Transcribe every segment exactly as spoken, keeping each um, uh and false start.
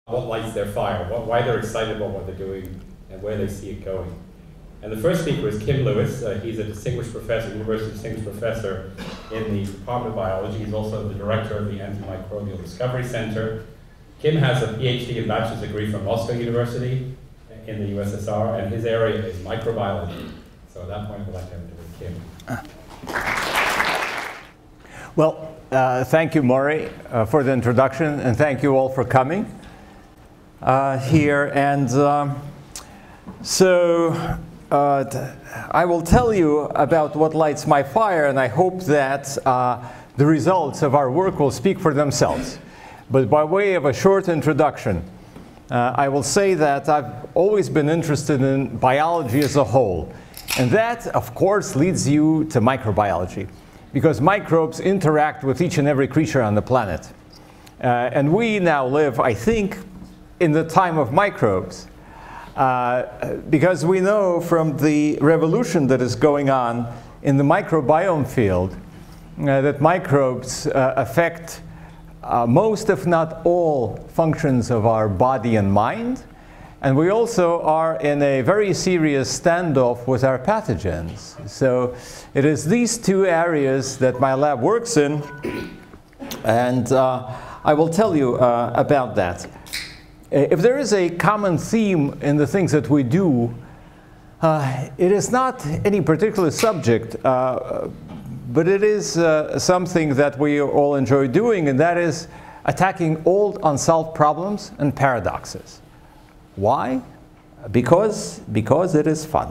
what lights their fire, what, why they're excited about what they're doing, and where they see it going. And the first speaker is Kim Lewis. Uh, he's a distinguished professor, University Distinguished Professor in the Department of Biology. He's also the director of the Antimicrobial Discovery Center. Kim has a PhD and bachelor's degree from Moscow University in the U S S R, and his area is microbiology. So at that point, I'd like to have it with Kim. Well, uh, thank you, Maury, uh, for the introduction, and thank you all for coming uh, here. And um, so uh, I will tell you about what lights my fire, and I hope that uh, the results of our work will speak for themselves. But by way of a short introduction, uh, I will say that I've always been interested in biology as a whole. And that, of course, leads you to microbiology, because microbes interact with each and every creature on the planet. Uh, and we now live, I think, in the time of microbes, uh, because we know from the revolution that is going on in the microbiome field uh, that microbes uh, affect uh, most, if not all, functions of our body and mind. And we also are in a very serious standoff with our pathogens. So it is these two areas that my lab works in, and uh, I will tell you uh, about that. If there is a common theme in the things that we do, uh, it is not any particular subject, uh, but it is uh, something that we all enjoy doing, and that is attacking old unsolved problems and paradoxes. Why? Because, because it is fun.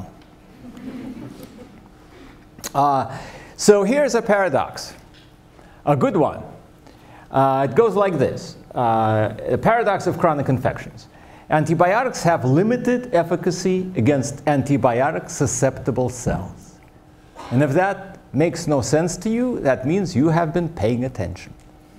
Uh, so here's a paradox, a good one. Uh, it goes like this. Uh, the paradox of chronic infections. Antibiotics have limited efficacy against antibiotic-susceptible cells. And if that makes no sense to you, that means you have been paying attention.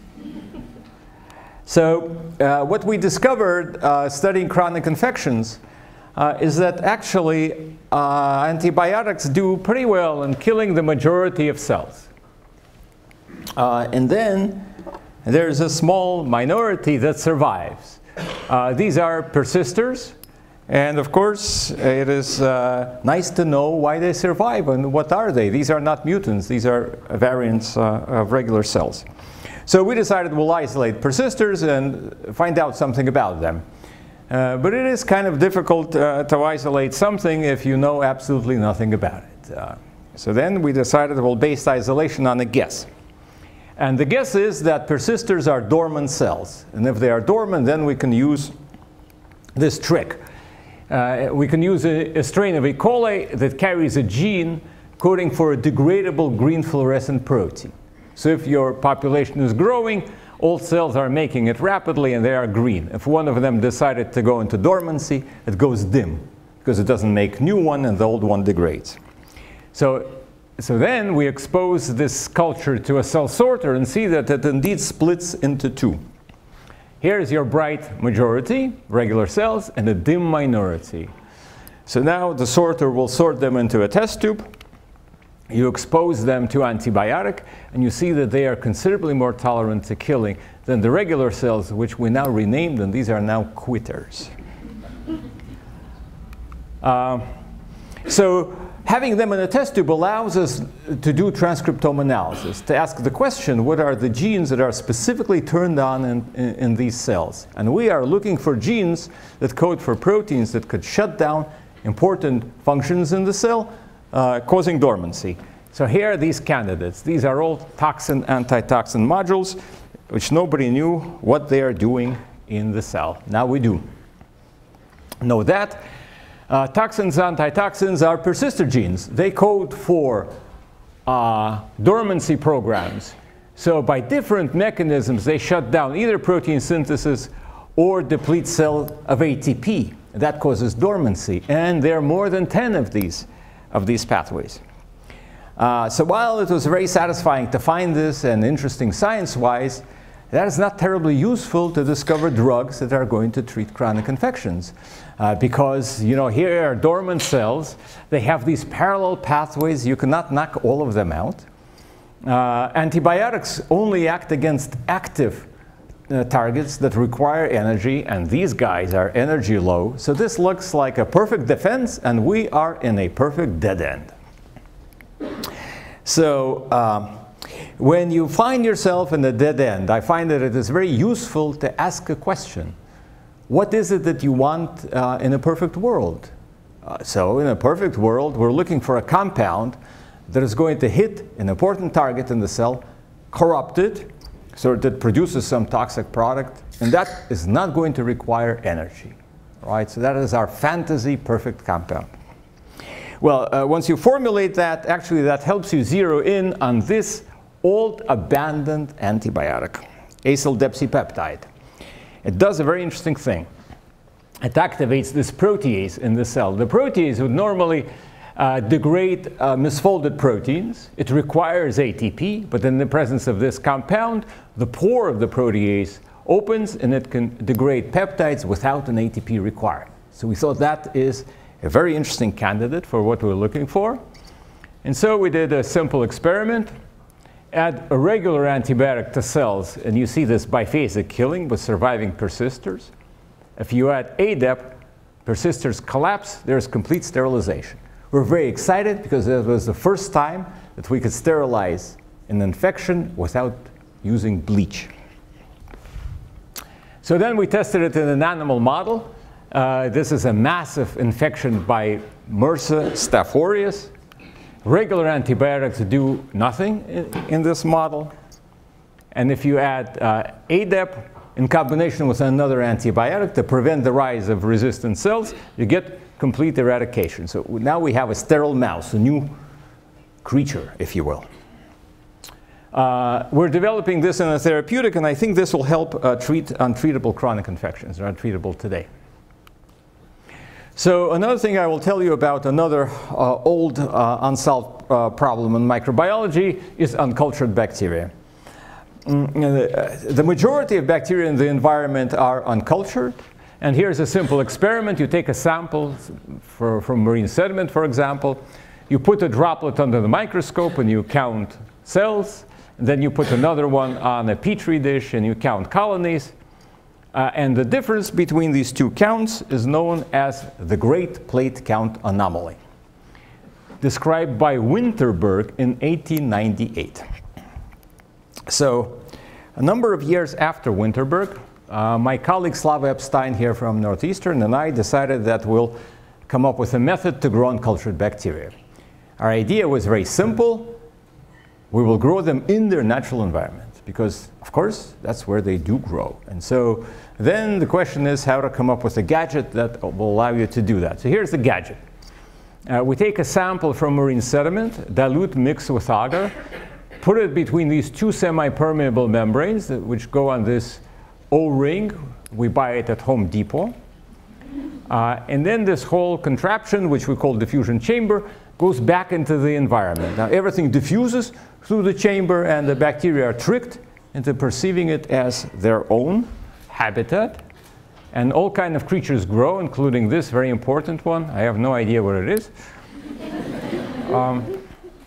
So uh, what we discovered uh, studying chronic infections uh, is that actually uh, antibiotics do pretty well in killing the majority of cells. Uh, and then there's a small minority that survives. Uh, these are persisters. And of course, it is uh, nice to know why they survive and what are they. These are not mutants. These are variants uh, of regular cells. So we decided we'll isolate persisters and find out something about them. Uh, but it is kind of difficult uh, to isolate something if you know absolutely nothing about it. Uh, so then we decided we'll base isolation on a guess. And the guess is that persisters are dormant cells. And if they are dormant, then we can use this trick. Uh, we can use a, a strain of E. coli that carries a gene coding for a degradable green fluorescent protein. So if your population is growing, all cells are making it rapidly and they are green. If one of them decided to go into dormancy, it goes dim because it doesn't make new one and the old one degrades. So, so then we expose this culture to a cell sorter and see that it indeed splits into two. Here's your bright majority, regular cells, and a dim minority. So now the sorter will sort them into a test tube. You expose them to antibiotic, and you see that they are considerably more tolerant to killing than the regular cells, which we now renamed, and these are now quitters. Uh, so having them in a test tube allows us to do transcriptome analysis, to ask the question, what are the genes that are specifically turned on in, in, in these cells? And we are looking for genes that code for proteins that could shut down important functions in the cell, uh, causing dormancy. So here are these candidates. These are all toxin, antitoxin modules, which nobody knew what they are doing in the cell. Now we do know that. Uh, toxins, antitoxins are persister genes. They code for uh, dormancy programs. So by different mechanisms, they shut down either protein synthesis or deplete cell of A T P. That causes dormancy. And there are more than ten of these, of these pathways. Uh, so while it was very satisfying to find this and interesting science-wise, that is not terribly useful to discover drugs that are going to treat chronic infections. Uh, because, you know, here are dormant cells. They have these parallel pathways. You cannot knock all of them out. Uh, antibiotics only act against active uh, targets that require energy, and these guys are energy low. So this looks like a perfect defense, and we are in a perfect dead end. So um, when you find yourself in a dead end, I find that it is very useful to ask a question. What is it that you want uh, in a perfect world? Uh, so in a perfect world, we're looking for a compound that is going to hit an important target in the cell, corrupt it, so that it produces some toxic product, and that is not going to require energy. Right? So that is our fantasy perfect compound. Well, uh, once you formulate that, actually that helps you zero in on this old abandoned antibiotic, acyl depsipeptide. It does a very interesting thing. It activates this protease in the cell. The protease would normally uh, degrade uh, misfolded proteins. It requires A T P, but in the presence of this compound, the pore of the protease opens and it can degrade peptides without an A T P required. So we thought that is a very interesting candidate for what we're looking for. And so we did a simple experiment. Add a regular antibiotic to cells, and you see this biphasic killing with surviving persisters. If you add A D E P, persisters collapse, there's complete sterilization. We're very excited because it was the first time that we could sterilize an infection without using bleach. So then we tested it in an animal model. Uh, this is a massive infection by MRSA Staph aureus. Regular antibiotics do nothing in, in this model. And if you add uh, A D E P in combination with another antibiotic to prevent the rise of resistant cells, you get complete eradication. So now we have a sterile mouse, a new creature, if you will. Uh, we're developing this in a therapeutic, and I think this will help uh, treat untreatable chronic infections. They're untreatable today. So another thing I will tell you about another uh, old uh, unsolved uh, problem in microbiology is uncultured bacteria. Mm, the majority of bacteria in the environment are uncultured. And here's a simple experiment. You take a sample for, from marine sediment, for example. You put a droplet under the microscope and you count cells. And then you put another one on a petri dish and you count colonies. Uh, and the difference between these two counts is known as the Great Plate Count Anomaly, described by Winterberg in eighteen ninety-eight. So a number of years after Winterberg, uh, my colleague Slava Epstein here from Northeastern and I decided that we'll come up with a method to grow uncultured bacteria. Our idea was very simple. We will grow them in their natural environment because, of course, that's where they do grow. And so then the question is how to come up with a gadget that will allow you to do that. So here's the gadget. Uh, we take a sample from marine sediment, dilute mix with agar, put it between these two semi-permeable membranes that, which go on this O-ring. We buy it at Home Depot. Uh, and then this whole contraption, which we call diffusion chamber, goes back into the environment. Now everything diffuses through the chamber, and the bacteria are tricked into perceiving it as their own habitat. And all kinds of creatures grow, including this very important one. I have no idea what it is. Um,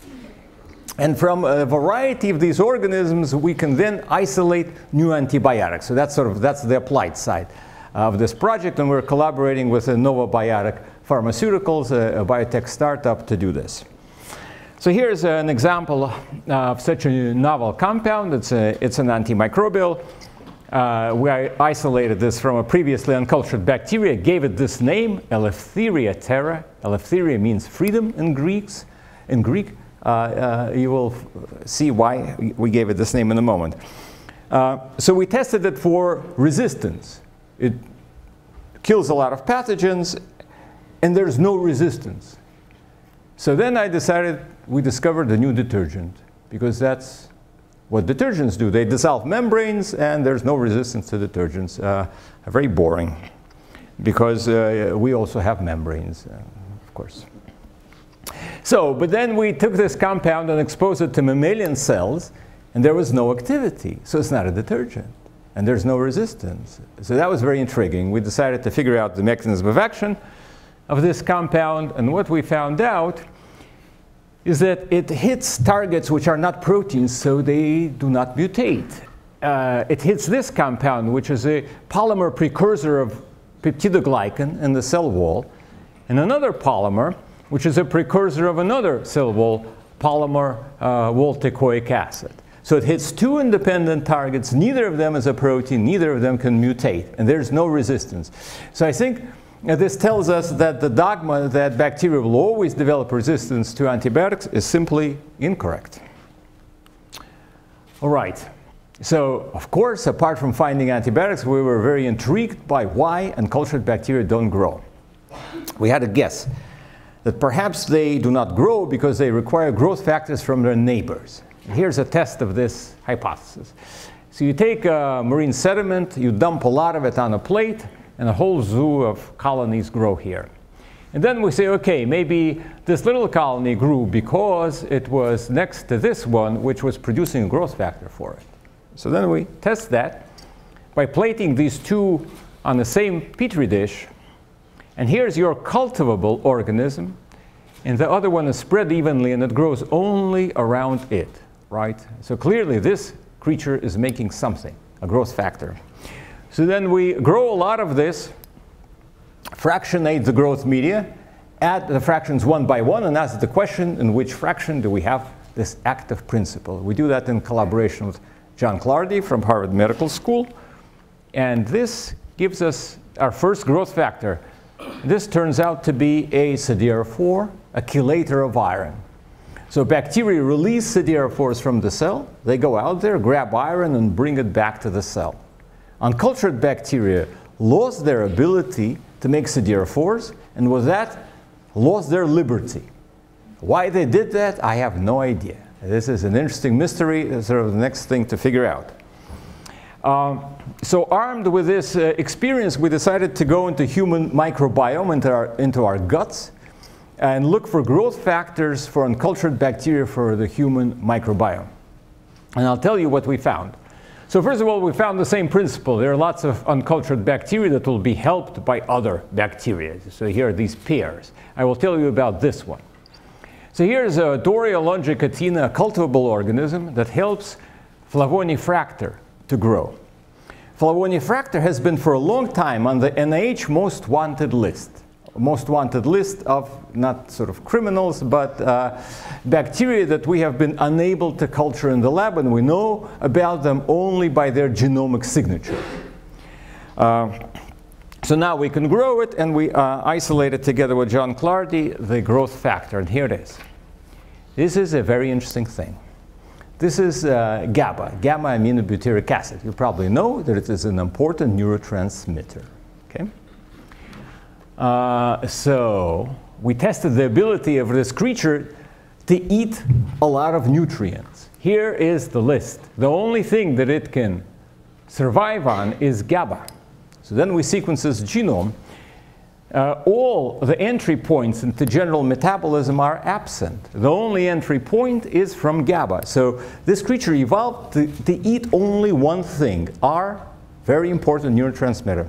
And from a variety of these organisms, we can then isolate new antibiotics. So that's sort of that's the applied side of this project, and we're collaborating with Novabiotic Pharmaceuticals, a, a biotech startup, to do this. So here's an example of such a novel compound. It's a, it's an antimicrobial. Uh, we isolated this from a previously uncultured bacteria, gave it this name, Eleftheria terra. Eleftheria means freedom in Greeks, in Greek. Uh, uh, you will see why we gave it this name in a moment. Uh, so we tested it for resistance. It kills a lot of pathogens, and there's no resistance. So then I decided we discovered a new detergent, because that's what detergents do. They dissolve membranes, and there's no resistance to detergents. Uh, very boring, because uh, we also have membranes, uh, of course. So, but then we took this compound and exposed it to mammalian cells, and there was no activity. So it's not a detergent, and there's no resistance. So that was very intriguing. We decided to figure out the mechanism of action of this compound, and what we found out is that it hits targets which are not proteins, so they do not mutate. uh, it hits this compound, which is a polymer precursor of peptidoglycan in the cell wall, and another polymer, which is a precursor of another cell wall polymer, uh, wall-teichoic acid. So it hits two independent targets. Neither of them is a protein. Neither of them can mutate, and there's no resistance. So I think uh, this tells us that the dogma that bacteria will always develop resistance to antibiotics is simply incorrect. All right. So, of course, apart from finding antibiotics, we were very intrigued by why uncultured bacteria don't grow. We had a guess that perhaps they do not grow because they require growth factors from their neighbors. And here's a test of this hypothesis. So you take uh, marine sediment, you dump a lot of it on a plate, and a whole zoo of colonies grow here. And then we say, okay, maybe this little colony grew because it was next to this one, which was producing a growth factor for it. So then we test that by plating these two on the same petri dish. And here's your cultivable organism, and the other one is spread evenly, and it grows only around it, right? So clearly this creature is making something, a growth factor. So then we grow a lot of this, fractionate the growth media, add the fractions one by one, and ask the question, in which fraction do we have this active principle? We do that in collaboration with John Clardy from Harvard Medical School, and this gives us our first growth factor. This turns out to be a siderophore, a chelator of iron. So bacteria release siderophores from the cell. They go out there, grab iron, and bring it back to the cell. Uncultured bacteria lost their ability to make siderophores, and with that, lost their liberty. Why they did that, I have no idea. This is an interesting mystery. It's sort of the next thing to figure out. Um, so armed with this uh, experience, we decided to go into human microbiome, into our, into our guts, and look for growth factors for uncultured bacteria for the human microbiome. And I'll tell you what we found. So first of all, we found the same principle. There are lots of uncultured bacteria that will be helped by other bacteria. So here are these pairs. I will tell you about this one. So here's a Doria longicatina, a cultivable organism that helps Flavonifractor to grow. Flavonifractor has been for a long time on the N I H most wanted list. Most wanted list of not sort of criminals, but uh, bacteria that we have been unable to culture in the lab, and we know about them only by their genomic signature. Uh, so now we can grow it, and we uh, isolate it together with John Clardy, the growth factor, and here it is. This is a very interesting thing. This is uh, GABA, gamma-aminobutyric acid. You probably know that it is an important neurotransmitter. Okay? Uh, so we tested the ability of this creature to eat a lot of nutrients. Here is the list. The only thing that it can survive on is GABA. So then we sequence its genome. Uh, all the entry points into general metabolism are absent. The only entry point is from GABA. So this creature evolved to, to eat only one thing, our very important neurotransmitter.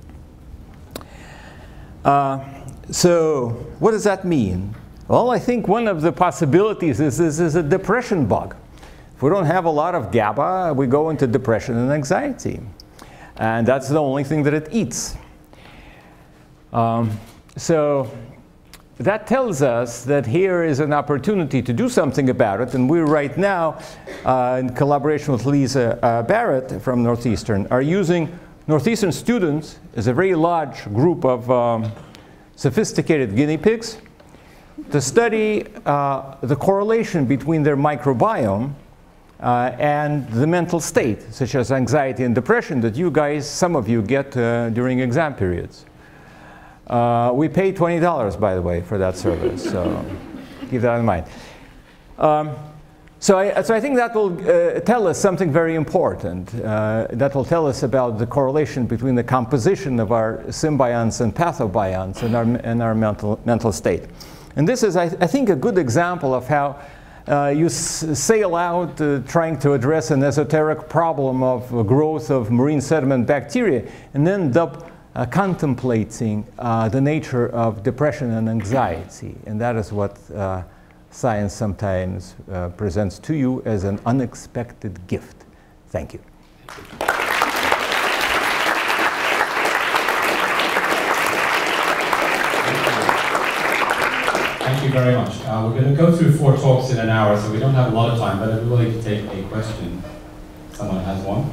Uh, so what does that mean? Well, I think one of the possibilities is this is a depression bug. If we don't have a lot of GABA, we go into depression and anxiety. And that's the only thing that it eats. Um, so that tells us that here is an opportunity to do something about it. And we right now, uh, in collaboration with Lisa uh, Barrett from Northeastern, are using Northeastern students as a very large group of um, sophisticated guinea pigs to study uh, the correlation between their microbiome uh, and the mental state, such as anxiety and depression that you guys, some of you, get uh, during exam periods. Uh, we pay twenty dollars, by the way, for that service, so keep that in mind. Um, So I, so I think that will uh, tell us something very important. Uh, that will tell us about the correlation between the composition of our symbionts and pathobionts and our, and our mental, mental state. And this is, I, I think, a good example of how uh, you s sail out uh, trying to address an esoteric problem of uh, growth of marine sediment bacteria and end up uh, contemplating uh, the nature of depression and anxiety. And that is what uh, science sometimes uh, presents to you as an unexpected gift. Thank you. Thank you very much. Uh, we're going to go through four talks in an hour, so we don't have a lot of time, but I'm willing to take a question. Someone has one?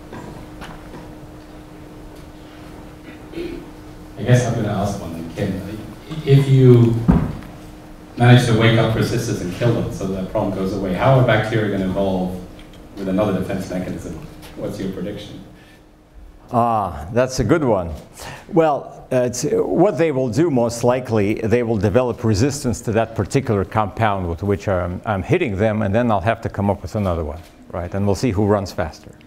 I guess I'm going to ask one then, Kim. If you manage to wake up persistence and kill them so that problem goes away, how are bacteria going to evolve with another defense mechanism? What's your prediction? Ah, that's a good one. Well, uh, it's, what they will do most likely, they will develop resistance to that particular compound with which I'm, I'm hitting them, and then I'll have to come up with another one, right? And we'll see who runs faster.